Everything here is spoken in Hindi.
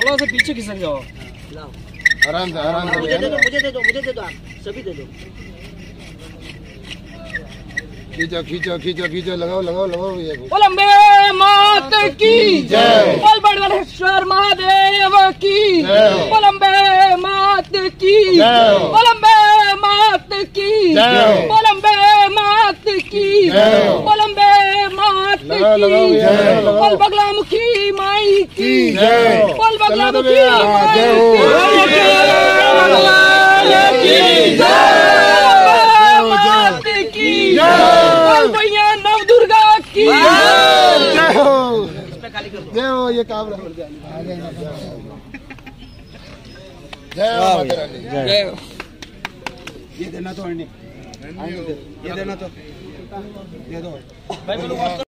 थोड़ा सा पीछे खिसक जाओ। आराम से मुझे दे दो, मुझे दे दो, मुझे दे दो, आप सभी दे दो। खींचो खींचो खींचो खींचो, लगाओ लगाओ लगाओ ये। अम्बे मात की जय, बोल बड़वलेश्वर महादेव की जय, अम्बे मात की जय, अम्बे मात की जय, अम्बे मात की जय, अम्बे मात की जय, बोल बगलामुखी माई की जय, बोल बगलामुखी माई की जय, भैया नव दुर्गा की जय हो। जय हो, ये काम रहा। जय हो माता रानी, जय हो। ये देना तो, ये देना तो दे दो।